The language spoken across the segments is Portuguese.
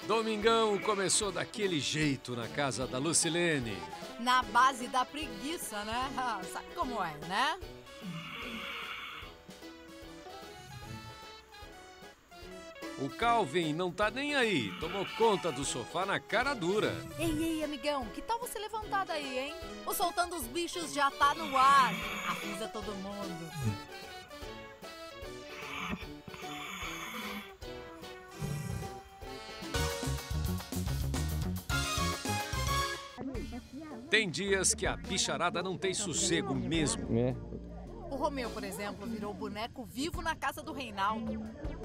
Domingão começou daquele jeito na casa da Lucilene. Na base da preguiça, né? Sabe como é, né? O Calvin não tá nem aí, tomou conta do sofá na cara dura. Ei, amigão, que tal você levantar daí, hein? O Soltando os Bichos já tá no ar. Avisa todo mundo. Tem dias que a bicharada não tem sossego mesmo. O Romeu, por exemplo, virou boneco vivo na casa do Reinaldo.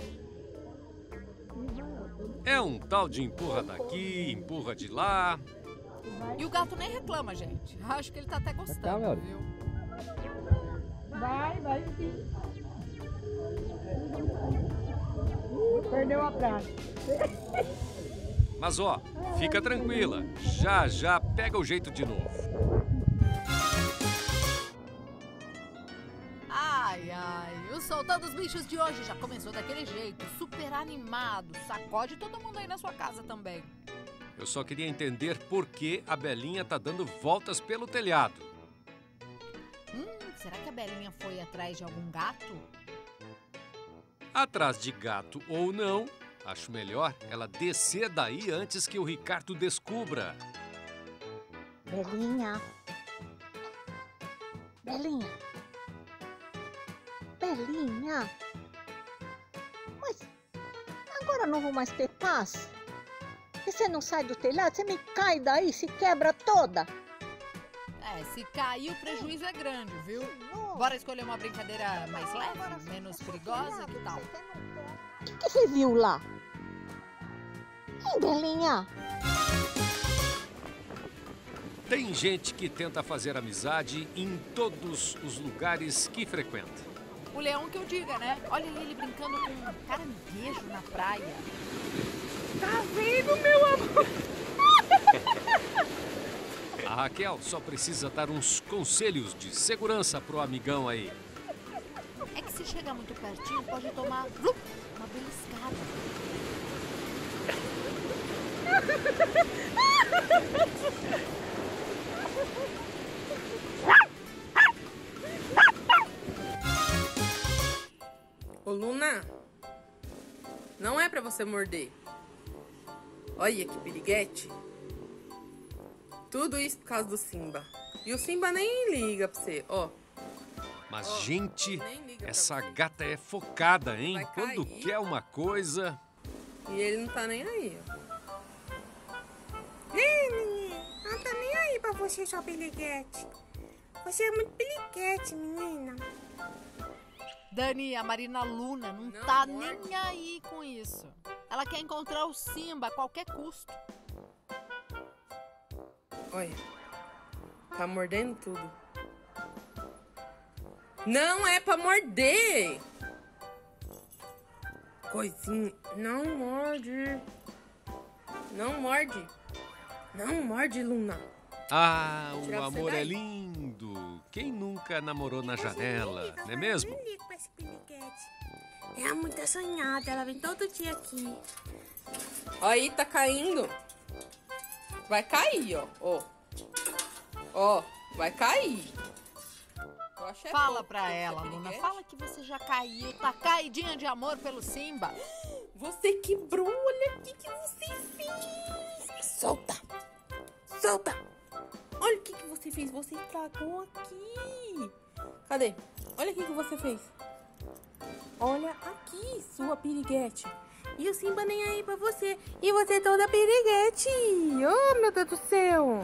É um tal de empurra daqui, empurra de lá. E o gato nem reclama, gente. Acho que ele tá até gostando, viu? Vai sim. Perdeu a praça. Mas ó, fica tranquila, já pega o jeito de novo. Ai, o Soltando os Bichos de hoje já começou daquele jeito, super animado. Sacode todo mundo aí na sua casa também. Eu só queria entender por que a Belinha tá dando voltas pelo telhado. Será que a Belinha foi atrás de algum gato? Atrás de gato ou não, acho melhor ela descer daí antes que o Ricardo descubra. Belinha. Mas agora não vou mais ter paz? E você não sai do telhado? Você me cai daí, se quebra toda. Se cair o prejuízo é grande, viu? Bora escolher uma brincadeira mais leve, menos perigosa, que tal? O que você viu lá? Hein, Belinha? Tem gente que tenta fazer amizade em todos os lugares que frequenta. O leão que eu diga, né? Olha ele brincando com um caranguejo na praia. Tá vendo, meu amor? A Raquel só precisa dar uns conselhos de segurança pro amigão aí. É que se chegar muito pertinho, pode tomar uma beliscada. Ô, Luna, não é pra você morder. Olha que piriguete. Tudo isso por causa do Simba. E o Simba nem liga pra você, ó. Mas, Ó, gente, nem liga pra essa você. gata é focada, hein? Vai Quando cair. quer uma coisa... E ele não tá nem aí, ó. Menina, não tá nem aí pra você, sua piriguete. Você é muito piriguete, menina. Dani, a Marina Luna não Não tá morde. nem aí com isso. Ela quer encontrar o Simba a qualquer custo. Olha, tá mordendo tudo. Não é pra morder! Coisinha, não morde. Não morde. Não morde, Luna. Ah, Tirar o você amor é daí. lindo. Quem nunca namorou na janela, não é mesmo? Eu ligo pra esse piriguete. É muito assanhada, ela vem todo dia aqui. Aí, tá caindo. Vai cair, ó. Ó. Ó, vai cair. Eu acho é Fala pouco pra esse ela, Luna. piriguete. Fala que você já caiu, tá caidinha de amor pelo Simba. Você quebrou, olha o que você fez. Solta. Solta. Olha o que você fez. Você estragou aqui. Cadê? Olha o que você fez. Olha aqui, sua piriguete. E o Simba nem aí pra você. E você toda piriguete. Oh, meu Deus do céu.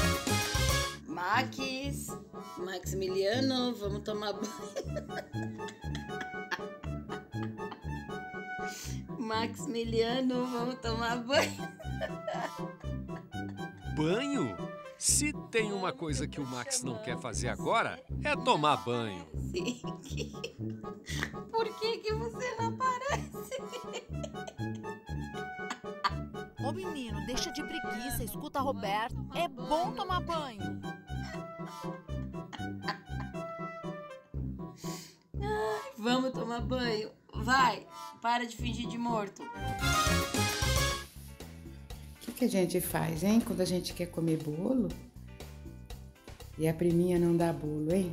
Maximiliano, vamos tomar banho. Maximiliano, vamos tomar banho. Banho? Se tem uma coisa que o Max não quer fazer agora, é tomar banho. Sim. Por que você não aparece? Ô menino, deixa de preguiça, escuta Roberto. É bom tomar banho. Vamos tomar banho. Vai, para de fingir de morto. que a gente faz, hein? Quando a gente quer comer bolo e a priminha não dá bolo, hein?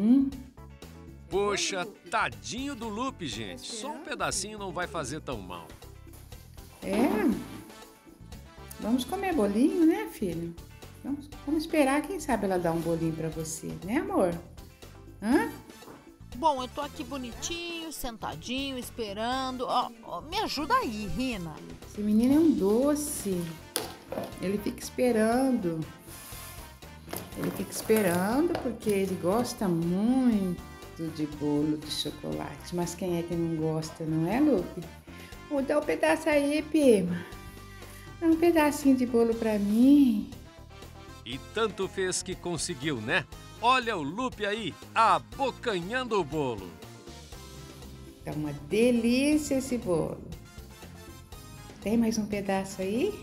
Poxa, tadinho do Lupe, gente. Só um pedacinho não vai fazer tão mal. É? Vamos comer bolinho, né, filho? Vamos esperar, quem sabe ela dá um bolinho pra você, né, amor? Hã? Bom, eu tô aqui bonitinho, sentadinho, esperando. Ó, me ajuda aí, Rina. Esse menino é um doce. Ele fica esperando. Ele fica esperando porque ele gosta muito de bolo de chocolate. Mas quem é que não gosta, não é, Lupe? Dá um pedaço aí, Pima. Dá um pedacinho de bolo pra mim. E tanto fez que conseguiu, né? Olha o Lupe aí, abocanhando o bolo. Tá uma delícia esse bolo. Tem mais um pedaço aí?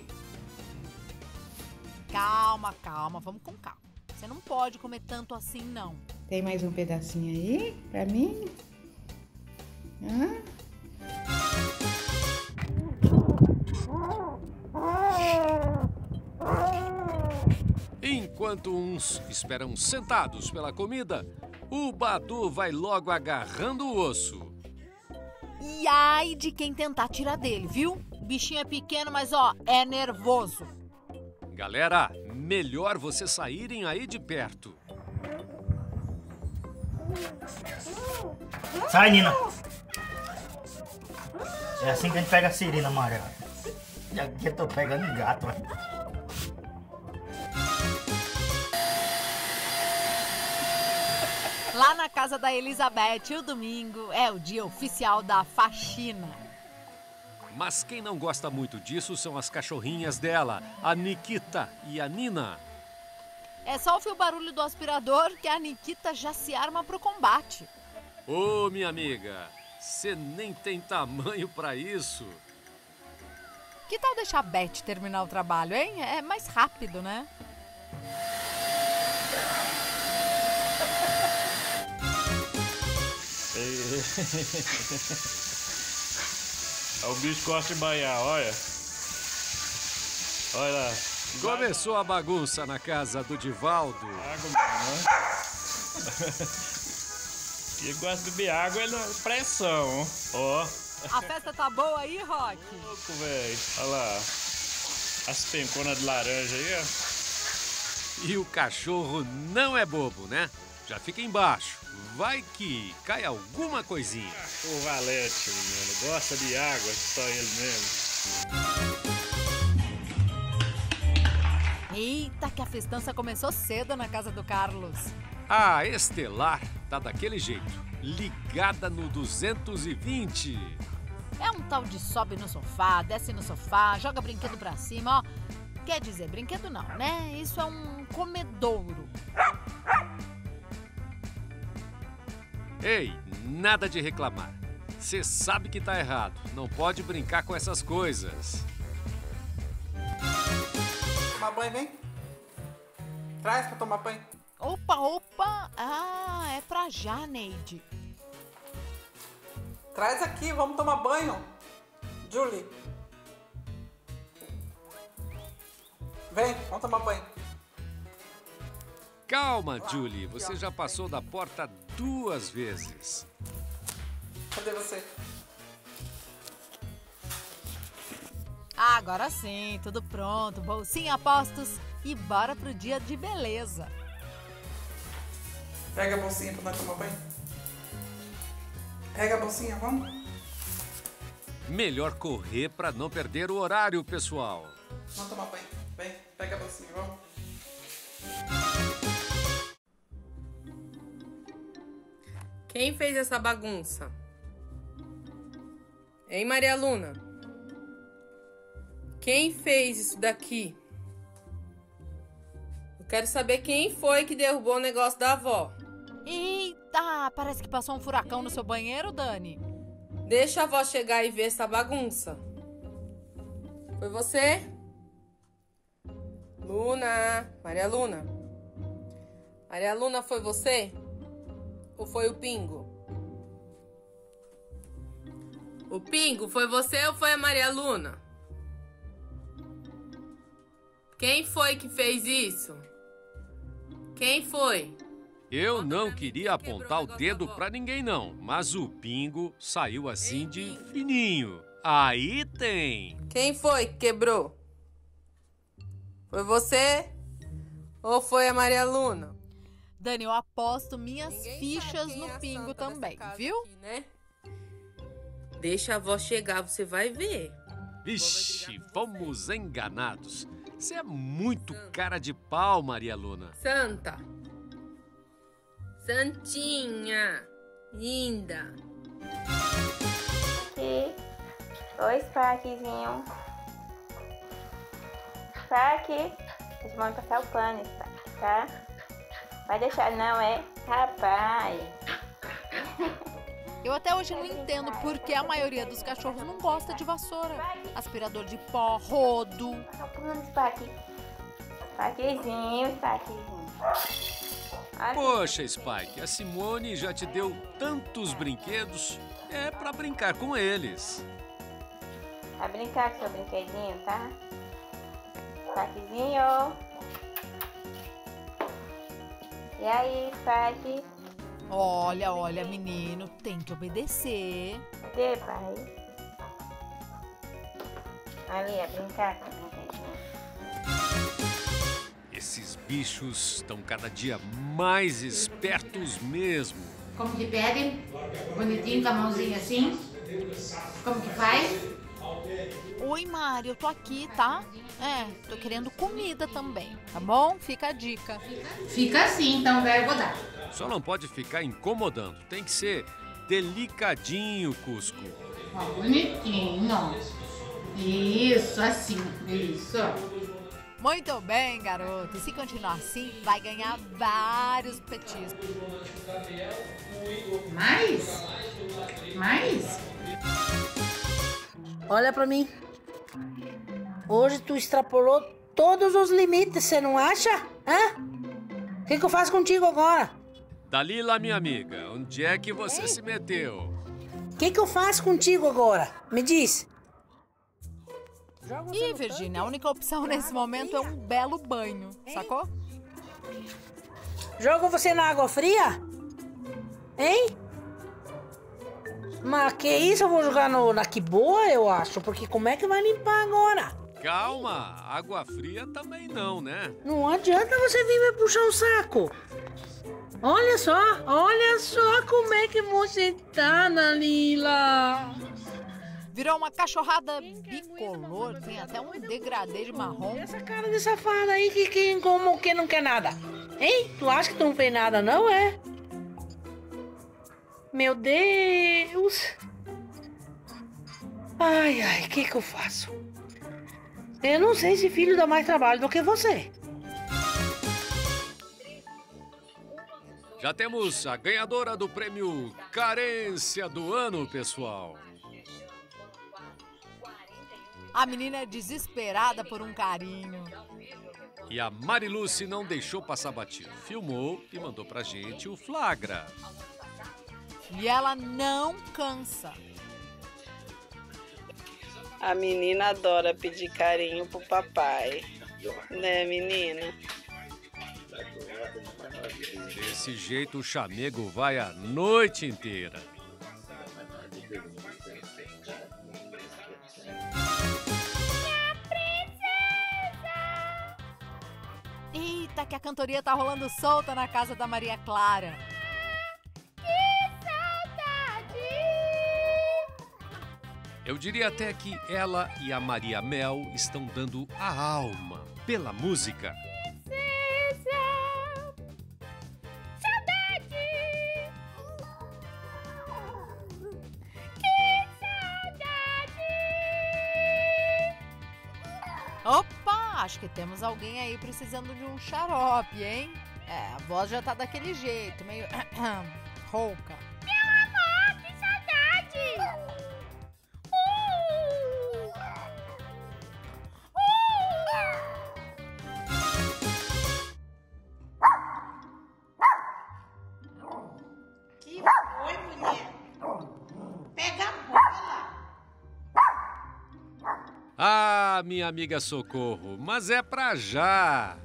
Calma, vamos com calma. Você não pode comer tanto assim, não. Tem mais um pedacinho aí pra mim? Hã? Enquanto uns esperam sentados pela comida, o Badu vai logo agarrando o osso. E ai de quem tentar tirar dele, viu? O bichinho é pequeno, mas ó, é nervoso. Galera, melhor vocês saírem aí de perto. Sai, Nina! É assim que a gente pega a sirena amarela. E aqui eu tô pegando gato, velho. Lá na casa da Elizabeth, o domingo é o dia oficial da faxina. Mas quem não gosta muito disso são as cachorrinhas dela, a Nikita e a Nina. É só ouvir o barulho do aspirador que a Nikita já se arma pro combate. Ô, minha amiga, você nem tem tamanho pra isso. Que tal deixar a Beth terminar o trabalho, hein? É mais rápido, né? O bicho gosta de banhar, olha. Olha lá. Começou a bagunça na casa do Divaldo. Água, né? Ele gosta de beber água, ele não... pressão, ó. A festa tá boa aí, Rock? Louco, velho. Olha lá. As penconas de laranja aí, ó. E o cachorro não é bobo, né? Já fica embaixo. Vai que cai alguma coisinha. O valete, menino. Gosta de água, só ele mesmo. Eita, que a festança começou cedo na casa do Carlos. A Estelar tá daquele jeito, ligada no 220. É um tal de sobe no sofá, desce no sofá, joga brinquedo pra cima, ó. Quer dizer, brinquedo não, né? Isso é um comedouro. Ei, nada de reclamar. Você sabe que tá errado. Não pode brincar com essas coisas. Tomar banho, vem. Traz pra tomar banho. Opa! Ah, é pra já, Neide. Traz aqui, vamos tomar banho. Julie. Vem, vamos tomar banho. Calma, Julie. Você já passou da porta 2 vezes. Cadê você? Agora sim, tudo pronto. Bolsinha a postos e bora pro dia de beleza. Pega a bolsinha pra nós tomar banho. Pega a bolsinha, vamos? Melhor correr pra não perder o horário, pessoal. Vamos tomar banho. Vem, pega a bolsinha, vamos? Quem fez essa bagunça? Hein, Maria Luna? Quem fez isso daqui? Eu quero saber quem foi que derrubou o negócio da avó. Eita, parece que passou um furacão no seu banheiro, Dani. Deixa a avó chegar e ver essa bagunça. Foi você? Luna, Maria Luna. Maria Luna, foi você? Ou foi o Pingo? O Pingo, foi você ou foi a Maria Luna? Quem foi que fez isso? Quem foi? Eu não queria apontar o dedo pra ninguém, não. Mas o Pingo saiu assim de fininho. Aí tem. Quem foi que quebrou? Foi você? Ou foi a Maria Luna? Dani, eu aposto minhas fichas no Pingo também, viu? Aqui, né? Deixa a avó chegar, você vai ver. Vixe, fomos enganados. Você é muito cara de pau, Maria Luna. Santa. Santinha. Linda. Aqui. 2 paquezinhos. Paque. Vocês vão passar o pano, tá? Vai deixar não, é? Rapaz. Eu até hoje não entendo por que a maioria dos cachorros não gosta de vassoura. Aspirador de pó, rodo. Paquezinho. Poxa, Spike, a Simone já te deu tantos brinquedos. É pra brincar com eles. Vai brincar com seu brinquedinho, tá? Paquezinho. E aí, Paque? Olha, menino, tem que obedecer. Cadê, pai? Ali, é brincar com o brinquedinho. Esses bichos estão cada dia mais espertos mesmo. Como que pede? Bonitinho, com a mãozinha assim. Como que faz? Oi, Mari, eu tô aqui, tá? Tô querendo comida também, tá bom? Fica a dica. Fica assim, então vai eu vou dar. Só não pode ficar incomodando. Tem que ser delicadinho, Cusco. Ó, bonitinho. Isso, assim. Isso. Muito bem, garoto. E se continuar assim, vai ganhar vários petiscos. Mais? Olha pra mim. Hoje tu extrapolou todos os limites, você não acha? Hã? O que eu faço contigo agora? Dalila, minha amiga, onde é que você se meteu? O que eu faço contigo agora? Me diz. Ih, Virgínia, a única opção nesse momento é um belo banho, sacou? Jogo você na água fria? Hein? Mas que isso? Eu vou jogar na que boa, eu acho. Porque como é que vai limpar agora? Calma, água fria também não, né? Não adianta você vir me puxar o saco. Olha só como é que você tá, Dalila. Virou uma cachorrada bicolor, tem até um degradê de marrom. Essa cara de safada aí que como que não quer nada. Hein? Tu acha que tu não fez nada, não é? Meu Deus. Ai, o que eu faço? Eu não sei se filho dá mais trabalho do que você. Já temos a ganhadora do prêmio Carência do Ano, pessoal. A menina é desesperada por um carinho. E a Mariluce não deixou passar batido. Filmou e mandou pra gente o flagra. E ela não cansa. A menina adora pedir carinho pro papai. Né, menina? Desse jeito o chamego vai a noite inteira. Eita, que a cantoria tá rolando solta na casa da Maria Clara. Eu diria até que ela e a Maria Mel estão dando a alma pela música. Opa, acho que temos alguém aí precisando de um xarope, hein? A voz já tá daquele jeito, meio rouca. Meu amor, que saudade! Que foi, mulher? Pega a bola. Ah, minha amiga Socorro, mas é pra já.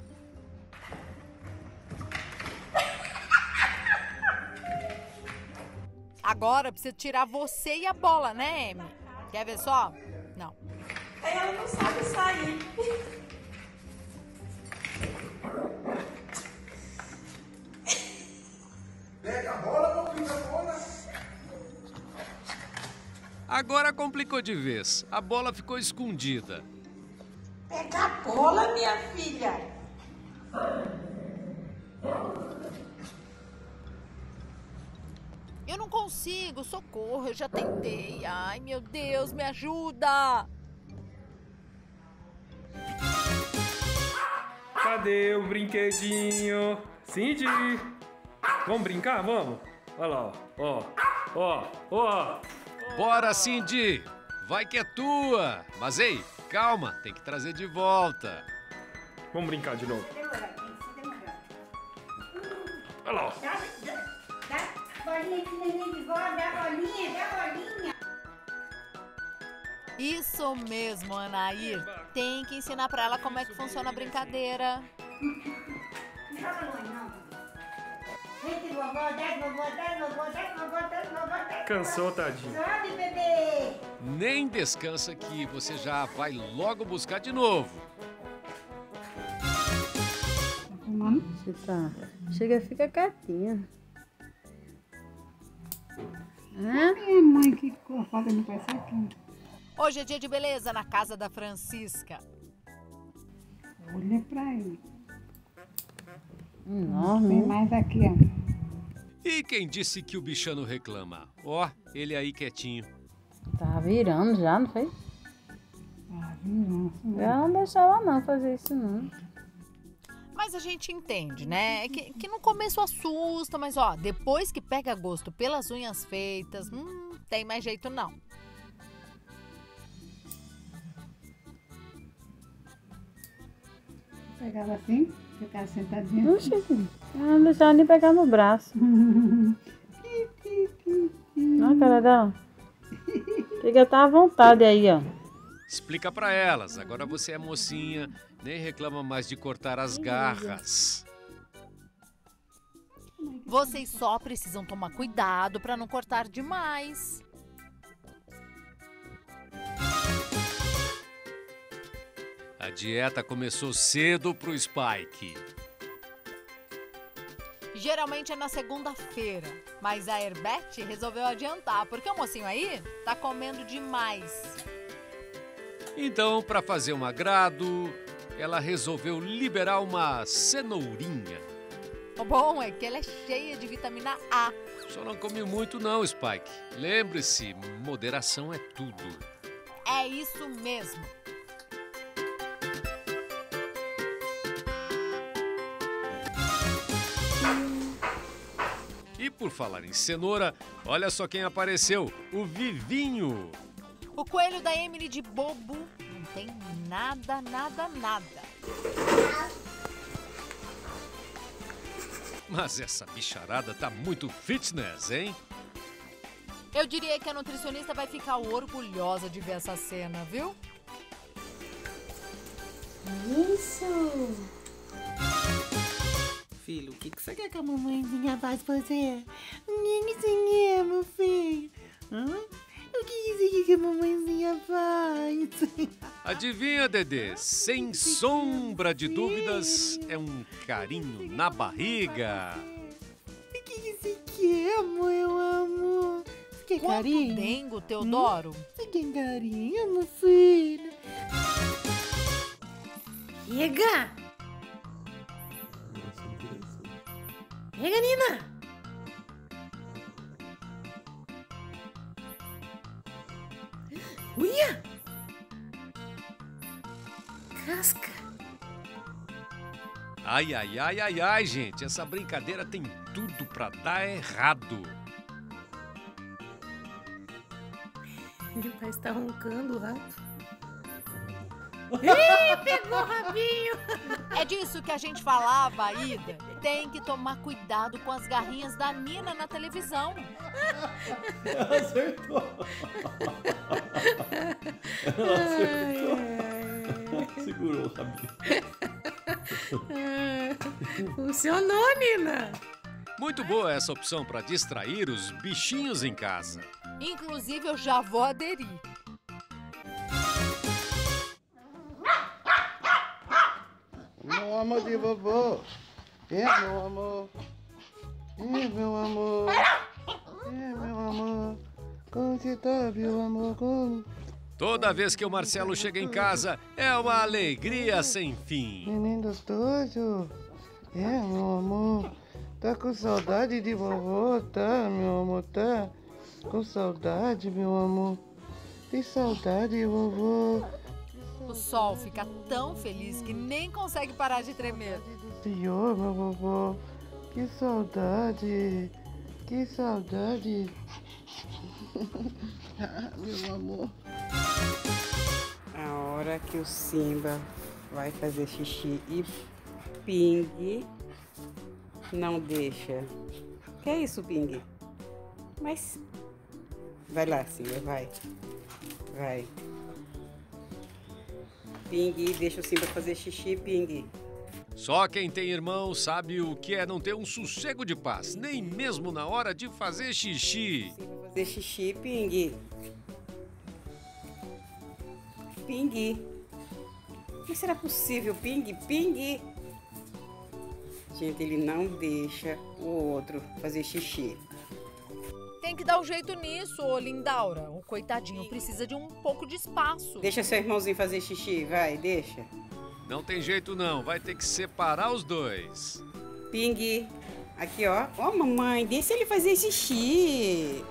Agora precisa tirar você e a bola, né, Amy? Quer ver só? Não. Ela não sabe sair. Pega a bola, complica a bola. Agora complicou de vez. A bola ficou escondida. Pega a bola, minha filha. Eu não consigo, socorro, eu já tentei. Ai, meu Deus, me ajuda! Cadê o brinquedinho? Cindy! Vamos brincar? Vamos? Olha lá, ó. Bora, Cindy! Vai que é tua! Mas ei, calma, tem que trazer de volta. Vamos brincar de novo. Olha lá, ó. Bolinha de neném de vó, dá bolinha. Isso mesmo, Anair. Tem que ensinar pra ela como é que funciona a brincadeira. Cansou, tadinho. Sobe, bebê. Nem descansa que você já vai logo buscar de novo. Você tá. Chega, fica quietinha. Minha mãe que fazendo com essa aqui. Hoje é dia de beleza na casa da Francisca. Olha pra ele. Enorme. Tem mais aqui, ó. E quem disse que o bichano reclama? Ó, ele aí quietinho. Tá virando já, não foi? Tá virando. Eu não deixava não fazer isso não. Mas a gente entende, né? Que no começo assusta, mas ó, depois que pega gosto pelas unhas feitas, tem mais jeito não. Pegava assim, ficava sentadinha. Oxi, eu não deixava nem pegar no braço. Olha a cara dela. Fica até à vontade aí, ó. Explica pra elas, agora você é mocinha, nem reclama mais de cortar as garras. Vocês só precisam tomar cuidado pra não cortar demais. A dieta começou cedo pro Spike. Geralmente é na segunda-feira, mas a Herbete resolveu adiantar, porque o mocinho aí tá comendo demais. Então, para fazer um agrado, ela resolveu liberar uma cenourinha. O bom é que ela é cheia de vitamina A. Só não come muito não, Spike. Lembre-se, moderação é tudo. É isso mesmo. E por falar em cenoura, olha só quem apareceu, o Vivinho. O coelho da Emily de bobo não tem nada. Mas essa bicharada tá muito fitness, hein? Eu diria que a nutricionista vai ficar orgulhosa de ver essa cena, viu? Isso! Filho, o que você quer que a mamãezinha faz você? O que você quer, meu filho? O que você quer que a mamãezinha faz? Adivinha, Dedê? Sem sombra de dúvidas, é um carinho na barriga. O que você quer, meu amor? Você quer carinho? Dengo, Teodoro? Você quer carinho, meu filho? Chega! Chega, Nina! Uia! Casca! Ai, gente, essa brincadeira tem tudo pra dar errado. Meu pai está roncando o rato. Ih, pegou o rabinho! É disso que a gente falava, Ida. Tem que tomar cuidado com as garrinhas da Nina na televisão. Ela acertou. Ela acertou. Segurou o rabinho. Funcionou, Nina. Muito boa essa opção para distrair os bichinhos em casa. Inclusive, eu já vou aderir. Meu amor de vovô. Meu amor. Meu amor. Meu amor. Como você tá, meu amor? Como? Toda vez que o Marcelo chega em casa, é uma alegria sem fim. Neném gostoso. Meu amor. Tá com saudade de vovô, tá, meu amor, tá? Com saudade, meu amor. Tem saudade, vovô. O sol fica tão feliz que nem consegue parar de tremer. Senhor, meu vovô. Que saudade. Que saudade. Meu amor. A hora que o Simba vai fazer xixi e Ping não deixa. Que é isso, Ping? Mas vai lá, Simba, vai. Vai. Ping, deixa o Simba fazer xixi, Ping. Só quem tem irmão sabe o que é não ter um sossego de paz, nem mesmo na hora de fazer xixi. Fazer xixi, Ping. Ping. Mas será possível, Ping? Ping. Gente, ele não deixa o outro fazer xixi. Tem que dar um jeito nisso, ô Lindaura. O coitadinho precisa de um pouco de espaço. Deixa seu irmãozinho fazer xixi, vai, deixa. Não tem jeito não, vai ter que separar os dois. Ping. Aqui, ó. Ó, mamãe, deixa ele fazer xixi.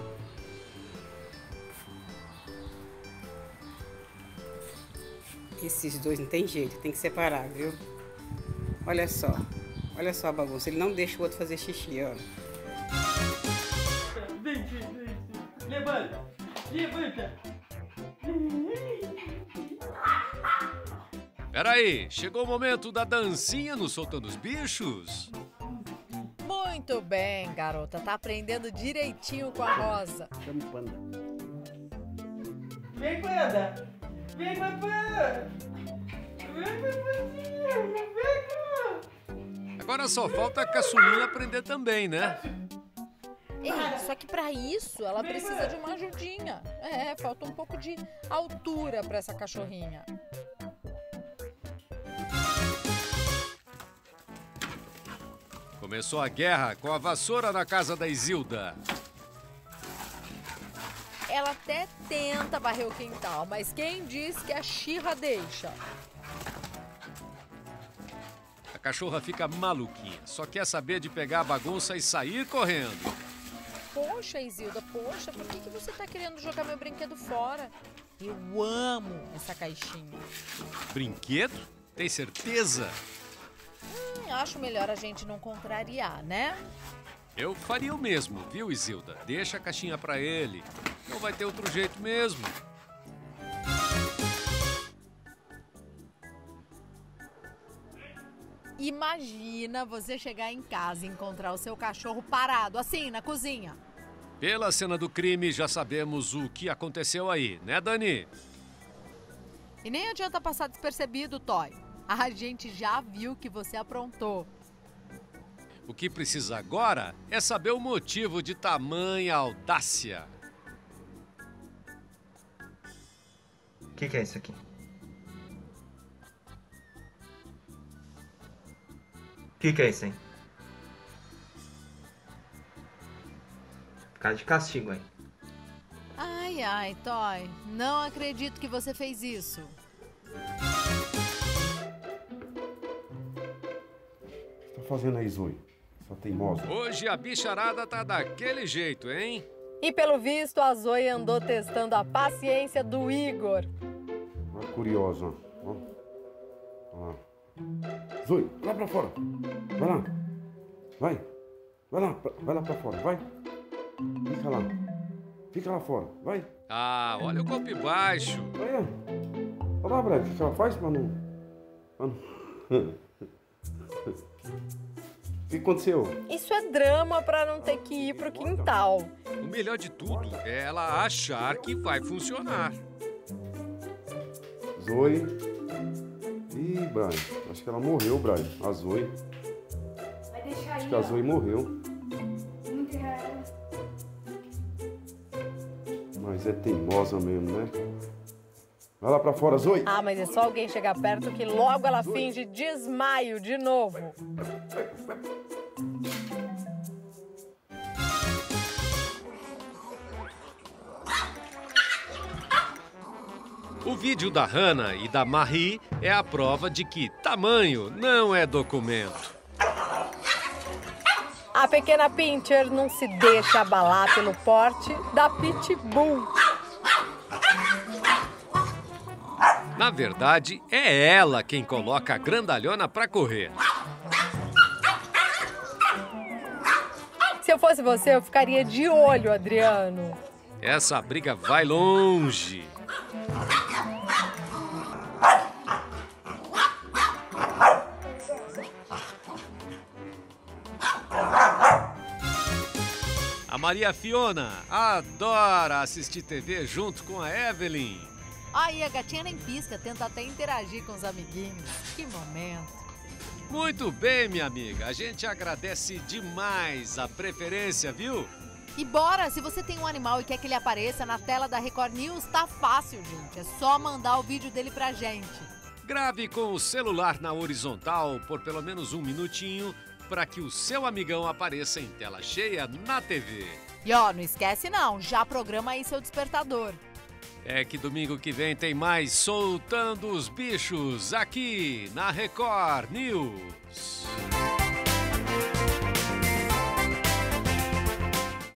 Esses dois não tem jeito, tem que separar, viu? Olha só. Olha só a bagunça. Ele não deixa o outro fazer xixi, ó. Levanta. Levanta. Peraí, chegou o momento da dancinha no Soltando os Bichos? Muito bem, garota. Tá aprendendo direitinho com a Rosa. Chama o Panda. Vem, Panda. Vem, papai. Vem, papazinho. Vem, Agora só falta a caçulinha aprender também, né? Ei, só que pra isso ela precisa de uma ajudinha. Falta um pouco de altura pra essa cachorrinha. Começou a guerra com a vassoura na casa da Isilda. Ela até tenta varrer o quintal, mas quem diz que a Xirra deixa? A cachorra fica maluquinha, só quer saber de pegar a bagunça e sair correndo. Poxa, Isilda, poxa, por que você tá querendo jogar meu brinquedo fora? Eu amo essa caixinha. Brinquedo? Tem certeza? Acho melhor a gente não contrariar, né? Eu faria o mesmo, viu, Isilda? Deixa a caixinha pra ele. Não vai ter outro jeito mesmo. Imagina você chegar em casa e encontrar o seu cachorro parado, assim, na cozinha. Pela cena do crime, já sabemos o que aconteceu aí, né, Dani? E nem adianta passar despercebido, Toy. A gente já viu que você aprontou. O que precisa agora é saber o motivo de tamanha audácia. O que é isso aqui? O que é isso, hein? Cara de castigo, hein? Ai, ai, Toy. Não acredito que você fez isso. O que tá fazendo aí, Zoe? Sua teimosa. Hoje a bicharada tá daquele jeito, hein? E pelo visto, a Zoe andou testando a paciência do Igor. Olha curiosa, ó. Olha lá. Zoe, vai lá pra fora. Vai lá. Vai. Vai lá pra fora, vai. Fica lá. Fica lá fora, vai. Ah, olha o golpe baixo. Olha lá, Brad, o que ela faz pra não... O que aconteceu? Isso é drama pra não ter que ir pro quintal. O melhor de tudo é ela achar que vai funcionar. Zoe, Ih, Brian, acho que ela morreu, Brian. A Zoe. Vai deixar Acho aí, que a Zoe morreu. Vamos enterrar ela. Mas é teimosa mesmo, né? Vai lá pra fora, Zoe. Ah, mas é só alguém chegar perto que logo ela finge desmaio de novo. O vídeo da Hannah e da Marie é a prova de que tamanho não é documento. A pequena Pinscher não se deixa abalar pelo porte da Pitbull. Na verdade, é ela quem coloca a grandalhona pra correr. Se eu fosse você, eu ficaria de olho, Adriano. Essa briga vai longe. A Maria Fiona adora assistir TV junto com a Evelyn. Aí a gatinha nem pisca, tenta até interagir com os amiguinhos. Que momento. Muito bem, minha amiga. A gente agradece demais a preferência, viu? E bora, se você tem um animal e quer que ele apareça na tela da Record News, tá fácil, gente. É só mandar o vídeo dele pra gente. Grave com o celular na horizontal por pelo menos 1 minutinho para que o seu amigão apareça em tela cheia na TV. E ó, não esquece não, já programa aí seu despertador. É que domingo que vem tem mais Soltando os Bichos aqui na Record News.